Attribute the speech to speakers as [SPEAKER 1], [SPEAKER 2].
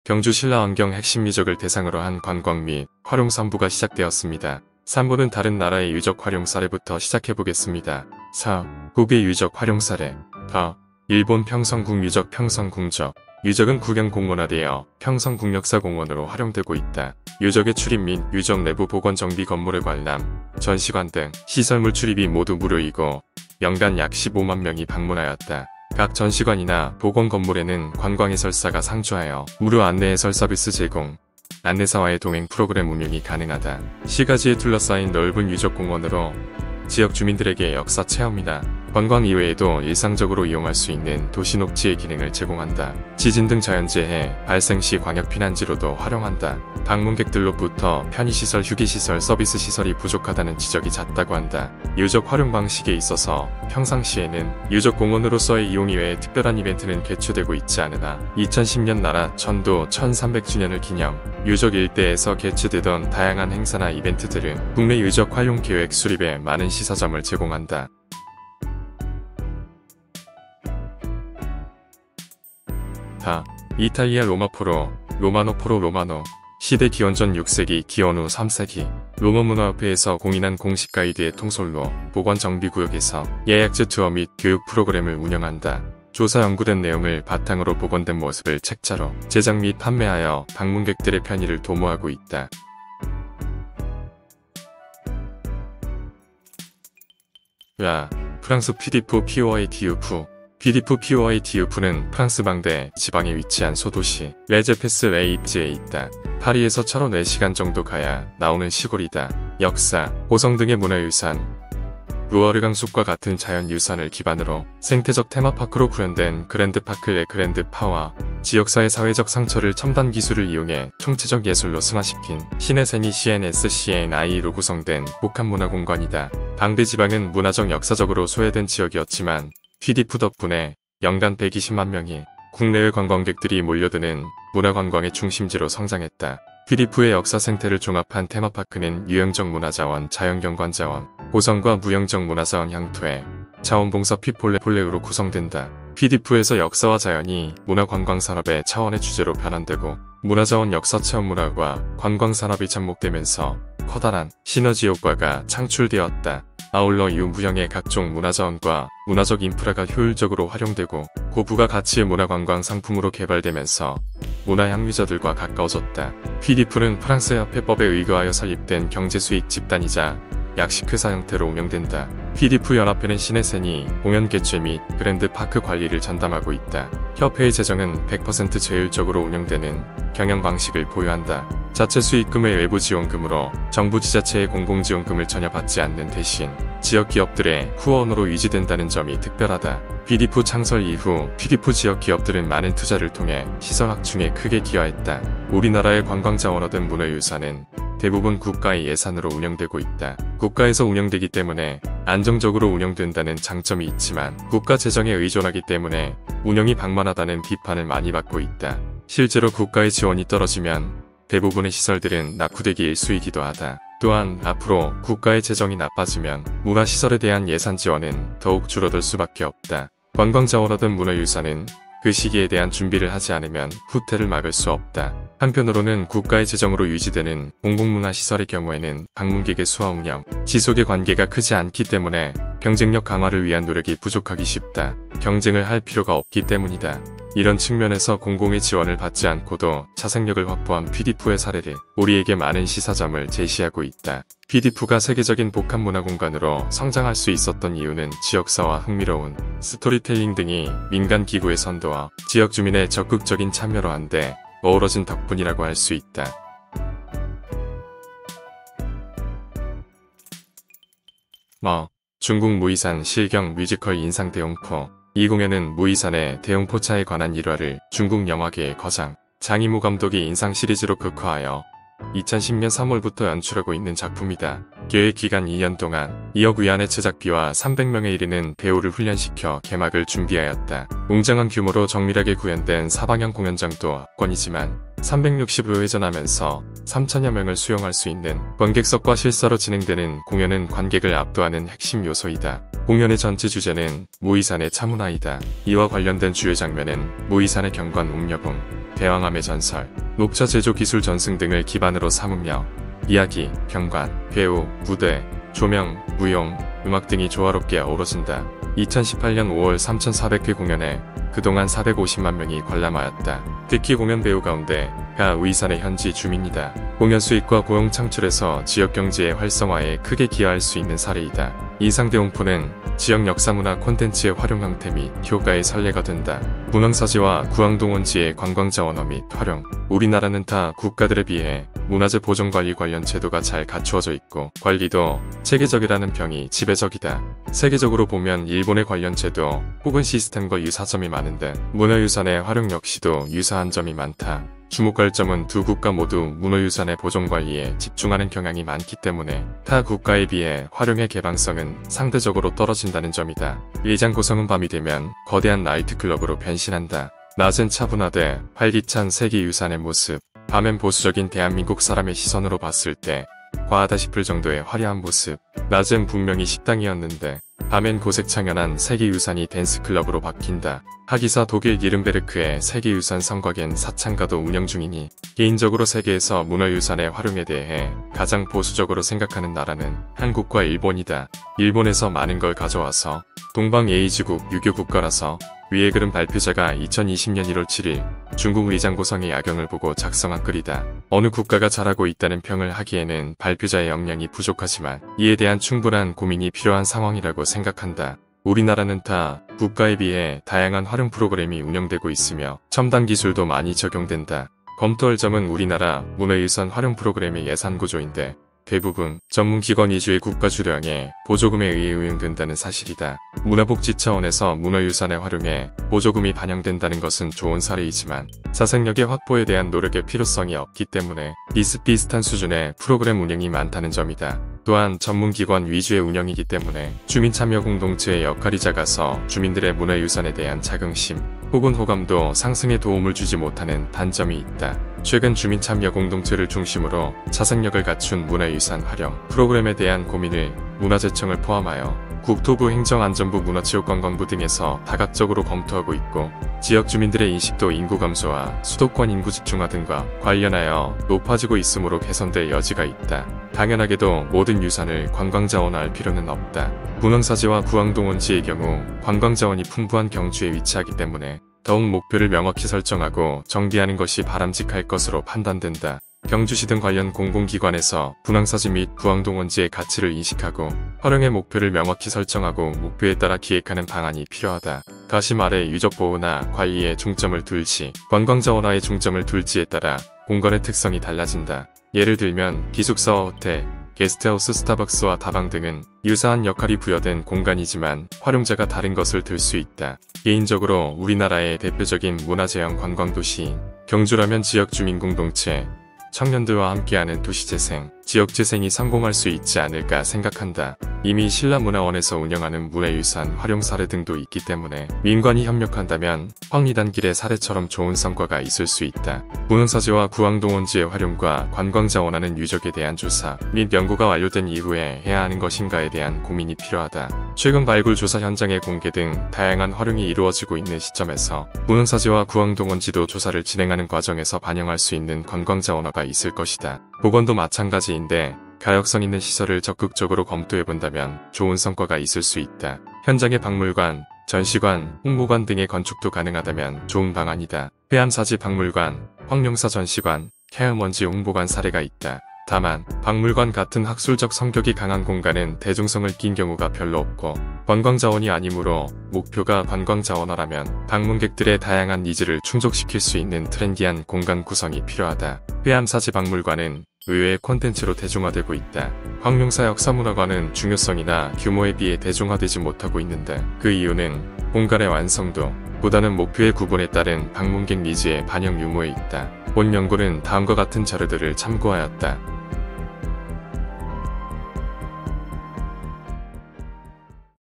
[SPEAKER 1] 경주 신라환경 핵심 유적을 대상으로 한 관광 및 활용 3부가 시작되었습니다. 3부는 다른 나라의 유적 활용 사례부터 시작해보겠습니다. 4. 국외 유적 활용 사례. 일본 평성궁 유적. 평성궁적 유적은 국영공원화되어 평성국역사공원으로 활용되고 있다. 유적의 출입 및 유적 내부 보건 정비 건물의 관람, 전시관 등 시설물 출입이 모두 무료이고 연간 약 15만 명이 방문하였다. 각 전시관이나 보건 건물에는 관광해설사가 상주하여 무료 안내해설 서비스 제공, 안내사와의 동행 프로그램 운영이 가능하다. 시가지에 둘러싸인 넓은 유적공원으로 지역 주민들에게 역사 체험이나 관광 이외에도 일상적으로 이용할 수 있는 도시녹지의 기능을 제공한다. 지진 등 자연재해 발생 시 광역피난지로도 활용한다. 방문객들로부터 편의시설, 휴게시설, 서비스시설이 부족하다는 지적이 잦다고 한다. 유적 활용 방식에 있어서 평상시에는 유적공원으로서의 이용 이외에 특별한 이벤트는 개최되고 있지 않으나 2010년 나라 천도 1300주년을 기념 유적 일대에서 개최되던 다양한 행사나 이벤트들은 국내 유적 활용 계획 수립에 많은 시사점을 제공한다. 이탈리아 로마포로. 로마노 시대 기원전 6세기 기원 후 3세기 로마문화협회에서 공인한 공식 가이드의 통솔로 보건정비구역에서 예약제 투어 및 교육 프로그램을 운영한다. 조사 연구된 내용을 바탕으로 복원된 모습을 책자로 제작 및 판매하여 방문객들의 편의를 도모하고 있다. 프랑스 퓨디프 퓨디프는 프랑스 방대 지방에 위치한 소도시 레제페스 레이프지에 있다. 파리에서 차로 4시간 정도 가야 나오는 시골이다. 역사, 고성 등의 문화유산, 루어르강 숲과 같은 자연유산을 기반으로 생태적 테마파크로 구현된 그랜드파크 레 그랜드파와 지역사회 사회적 상처를 첨단 기술을 이용해 총체적 예술로 승화시킨 시내세니 CNSCNI로 구성된 복합문화공간이다. 방대 지방은 문화적 역사적으로 소외된 지역이었지만 퓨디프 덕분에 연간 120만 명이 국내외 관광객들이 몰려드는 문화관광의 중심지로 성장했다. 퓨디프의 역사 생태를 종합한 테마파크는 유형적 문화자원, 자연경관자원, 고성과 무형적 문화자원 향토의 자원봉사 피폴레폴레으로 구성된다. 퓨디프에서 역사와 자연이 문화관광산업의 차원의 주제로 변환되고 문화자원 역사체험 문화과 관광산업이 접목되면서 커다란 시너지 효과가 창출되었다. 아울러 유무형의 각종 문화자원과 문화적 인프라가 효율적으로 활용되고 고부가 가치의 문화관광 상품으로 개발되면서 문화향유자들과 가까워졌다. 퓨디프는 프랑스 협회법에 의거하여 설립된 경제수익 집단이자 약식회사 형태로 운영된다. 퓨디프 연합회는 시내세니 공연 개최 및 그랜드파크 관리를 전담하고 있다. 협회의 재정은 100% 제율적으로 운영되는 경영 방식을 보유한다. 자체 수익금의 외부 지원금으로 정부 지자체의 공공지원금을 전혀 받지 않는 대신 지역 기업들의 후원으로 유지된다는 점이 특별하다. 퓨디프 창설 이후 퓨디프 지역 기업들은 많은 투자를 통해 시설 확충에 크게 기여했다. 우리나라의 관광자원 얻은 문화유산은 대부분 국가의 예산으로 운영되고 있다. 국가에서 운영되기 때문에 안정적으로 운영된다는 장점이 있지만 국가 재정에 의존하기 때문에 운영이 방만하다는 비판을 많이 받고 있다. 실제로 국가의 지원이 떨어지면 대부분의 시설들은 낙후되기 일쑤이기도 하다. 또한 앞으로 국가의 재정이 나빠지면 문화시설에 대한 예산 지원은 더욱 줄어들 수밖에 없다. 관광자원 얻은 문화유산은 그 시기에 대한 준비를 하지 않으면 후퇴를 막을 수 없다. 한편으로는 국가의 재정으로 유지되는 공공문화시설의 경우에는 방문객의 수와 운영, 지속의 관계가 크지 않기 때문에 경쟁력 강화를 위한 노력이 부족하기 쉽다. 경쟁을 할 필요가 없기 때문이다. 이런 측면에서 공공의 지원을 받지 않고도 자생력을 확보한 퓨디프의 사례를 우리에게 많은 시사점을 제시하고 있다. 퓨디프가 세계적인 복합문화공간으로 성장할 수 있었던 이유는 지역사와 흥미로운 스토리텔링 등이 민간 기구의 선도와 지역 주민의 적극적인 참여로 한데 어우러진 덕분이라고 할 수 있다. 중국 무이산 실경 뮤지컬 인상 대용포. 이 공연은 무이산의 대용포차에 관한 일화를 중국 영화계의 거장 장이모 감독이 인상 시리즈로 극화하여 2010년 3월부터 연출하고 있는 작품이다. 계획 기간 2년 동안 2억 위안의 제작비와 300명에 이르는 배우를 훈련시켜 개막을 준비하였다. 웅장한 규모로 정밀하게 구현된 사방형 공연장도 압권이지만 365회 전하면서 3천여 명을 수용할 수 있는 관객석과 실사로 진행되는 공연은 관객을 압도하는 핵심 요소이다. 공연의 전체 주제는 무이산의 차문화이다. 이와 관련된 주요 장면은 무이산의 경관 웅녀봉, 대왕암의 전설, 녹차 제조 기술 전승 등을 기반으로 삼으며 이야기, 경관, 배우, 무대, 조명, 무용, 음악 등이 조화롭게 어우러진다. 2018년 5월 3,400회 공연에 그동안 450만 명이 관람하였다. 특히 공연 배우 가운데 가 의산의 현지 주민이다. 공연 수익과 고용 창출에서 지역 경제의 활성화에 크게 기여할 수 있는 사례이다. 이 상대홍포는 지역 역사문화 콘텐츠의 활용 형태 및 효과의 선례가 된다. 문왕사지와 구황동원지의 관광자원화 및 활용. 우리나라는 타 국가들에 비해 문화재 보존관리 관련 제도가 잘 갖추어져 있고 관리도 체계적이라는 평이 지배적이다. 세계적으로 보면 일본의 관련 제도 혹은 시스템과 유사점이 많은데 문화유산의 활용 역시도 유사한 점이 많다. 주목할 점은 두 국가 모두 문화유산의 보존관리에 집중하는 경향이 많기 때문에 타 국가에 비해 활용의 개방성은 상대적으로 떨어진다는 점이다. 일장 고성은 밤이 되면 거대한 나이트클럽으로 변신한다. 낮은 차분하되 활기찬 세계유산의 모습. 밤엔 보수적인 대한민국 사람의 시선으로 봤을 때 과하다 싶을 정도의 화려한 모습. 낮은 분명히 식당이었는데 밤엔 고색창연한 세계유산이 댄스클럽으로 바뀐다. 하기사 독일 니른베르크의 세계유산 성곽엔 사창가도 운영 중이니 개인적으로 세계에서 문화유산의 활용에 대해 가장 보수적으로 생각하는 나라는 한국과 일본이다. 일본에서 많은 걸 가져와서 동방예의지국 유교 국가라서 위에 그른 발표자가 2020년 1월 7일 중국 의장고성의 야경을 보고 작성한 글이다. 어느 국가가 잘하고 있다는 평을 하기에는 발표자의 역량이 부족하지만 이에 대한 충분한 고민이 필요한 상황이라고 생각한다. 우리나라는 타 국가에 비해 다양한 활용 프로그램이 운영되고 있으며 첨단 기술도 많이 적용된다. 검토할 점은 우리나라 문화유산 활용 프로그램의 예산 구조인데 대부분 전문기관 위주의 국가 주량의 보조금에 의해 운영된다는 사실이다. 문화복지 차원에서 문화유산의 활용에 보조금이 반영된다는 것은 좋은 사례이지만 자생력의 확보에 대한 노력의 필요성이 없기 때문에 비슷비슷한 수준의 프로그램 운영이 많다는 점이다. 또한 전문기관 위주의 운영이기 때문에 주민참여공동체의 역할이 작아서 주민들의 문화유산에 대한 자긍심 혹은 호감도 상승에 도움을 주지 못하는 단점이 있다. 최근 주민참여공동체를 중심으로 자생력을 갖춘 문화유산 활용 프로그램에 대한 고민을 문화재청을 포함하여 국토부 행정안전부 문화체육관광부 등에서 다각적으로 검토하고 있고 지역 주민들의 인식도 인구 감소와 수도권 인구 집중화 등과 관련하여 높아지고 있으므로 개선될 여지가 있다. 당연하게도 모든 유산을 관광자원화할 필요는 없다. 문왕사지와 구황동원지의 경우 관광자원이 풍부한 경주에 위치하기 때문에 더욱 목표를 명확히 설정하고 정비하는 것이 바람직할 것으로 판단된다. 경주시 등 관련 공공기관에서 문왕사지 및 구황동원지의 가치를 인식하고 활용의 목표를 명확히 설정하고 목표에 따라 기획하는 방안이 필요하다. 다시 말해 유적보호나 관리에 중점을 둘지 관광자원화에 중점을 둘지에 따라 공간의 특성이 달라진다. 예를 들면 기숙사와 호텔, 게스트하우스, 스타벅스와 다방 등은 유사한 역할이 부여된 공간이지만 활용자가 다른 것을 들 수 있다. 개인적으로 우리나라의 대표적인 문화재형 관광도시인 경주라면 지역 주민공동체, 청년들과 함께하는 도시재생, 지역재생이 성공할 수 있지 않을까 생각한다. 이미 신라문화원에서 운영하는 문화유산 활용 사례 등도 있기 때문에 민관이 협력한다면 황리단길의 사례처럼 좋은 성과가 있을 수 있다. 문왕사지와 구황동원지의 활용과 관광자원화는 유적에 대한 조사 및 연구가 완료된 이후에 해야 하는 것인가에 대한 고민이 필요하다. 최근 발굴 조사 현장의 공개 등 다양한 활용이 이루어지고 있는 시점에서 문왕사지와 구황동원지도 조사를 진행하는 과정에서 반영할 수 있는 관광자원화가 있을 것이다. 보건도 마찬가지인데 가역성 있는 시설을 적극적으로 검토해본다면 좋은 성과가 있을 수 있다. 현장의 박물관, 전시관, 홍보관 등의 건축도 가능하다면 좋은 방안이다. 회암사지 박물관, 황룡사 전시관, 해암원지 홍보관 사례가 있다. 다만 박물관 같은 학술적 성격이 강한 공간은 대중성을 띈 경우가 별로 없고 관광자원이 아니므로 목표가 관광자원화라면 방문객들의 다양한 니즈를 충족시킬 수 있는 트렌디한 공간 구성이 필요하다. 회암사지 박물관은 의외의 콘텐츠로 대중화되고 있다. 황룡사 역사문화관은 중요성이나 규모에 비해 대중화되지 못하고 있는데 그 이유는 공간의 완성도 보다는 목표의 구분에 따른 방문객 니즈의 반영 유무에 있다. 본 연구는 다음과 같은 자료들을 참고하였다.